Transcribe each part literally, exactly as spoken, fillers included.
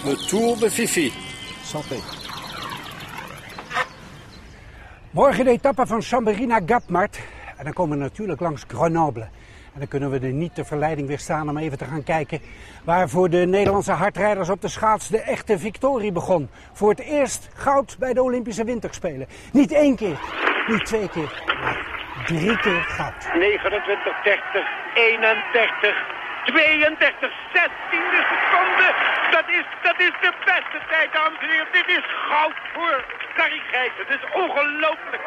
de Tour de Fifi. Santé. Morgen de etappe van Chambéry naar Gapmart. En dan komen we natuurlijk langs Grenoble. En dan kunnen we er niet de verleiding weerstaan om even te gaan kijken waar voor de Nederlandse hardrijders op de schaats de echte victorie begon. Voor het eerst goud bij de Olympische Winterspelen. Niet één keer, niet twee keer, maar drie keer goud. negenentwintig, dertig, eenendertig, tweeëndertig, zestiende seconde. Dat is, dat is de beste tijd, dames en heren. Dit is goud voor Carrie Gijssen. Het is ongelooflijk.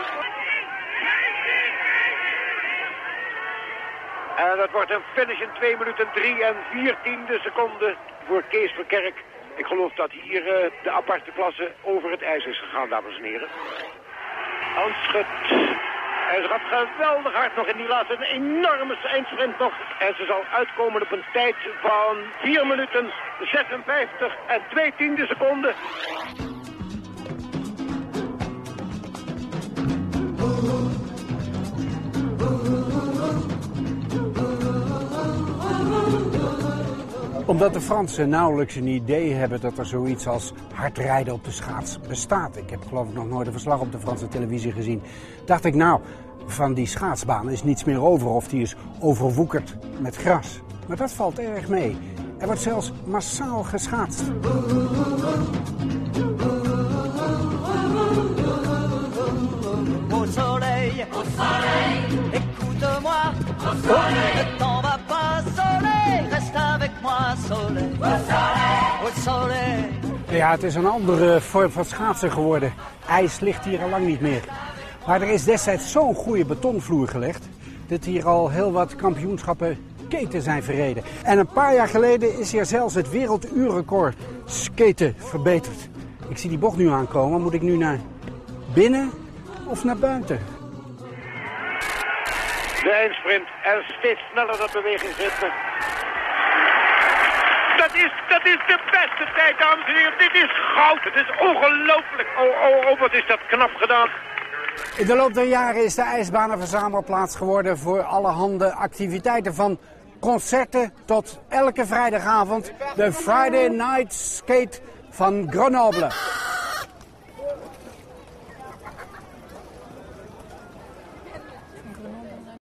En dat wordt een finish in twee minuten drie en viertiende seconden voor Kees Verkerk. Ik geloof dat hier uh, de aparte klasse over het ijs is gegaan, dames en heren. Hans Schut. Hij gaat geweldig hard nog in die laatste. Een enorme eindsprint nog. En ze zal uitkomen op een tijd van vier minuten zesenvijftig en twee tiende seconden. Omdat de Fransen nauwelijks een idee hebben dat er zoiets als hardrijden op de schaats bestaat. Ik heb geloof ik nog nooit een verslag op de Franse televisie gezien. Dacht ik nou, van die schaatsbaan is niets meer over of die is overwoekerd met gras. Maar dat valt erg mee. Er wordt zelfs massaal geschaatst. Au soleil, au soleil, écoute-moi, au soleil, ne t'en va pas, soleil, reste avec moi, soleil, au soleil, au soleil. Ja, het is een andere vorm van schaatsen geworden. IJs ligt hier al lang niet meer. Maar er is destijds zo'n goede betonvloer gelegd dat hier al heel wat kampioenschappen skaten zijn verreden. En een paar jaar geleden is hier zelfs het werelduurrecord skaten verbeterd. Ik zie die bocht nu aankomen. Moet ik nu naar binnen of naar buiten? De eindsprint en steeds sneller dat bewegingsritme. Dat is, dat is de beste tijd, dames en heren. Dit is goud. Het is ongelooflijk. Oh, oh, oh, wat is dat knap gedaan. In de loop der jaren is de ijsbaan een verzamelplaats geworden voor allerhande activiteiten. Van concerten tot elke vrijdagavond de Friday Night Skate van Grenoble.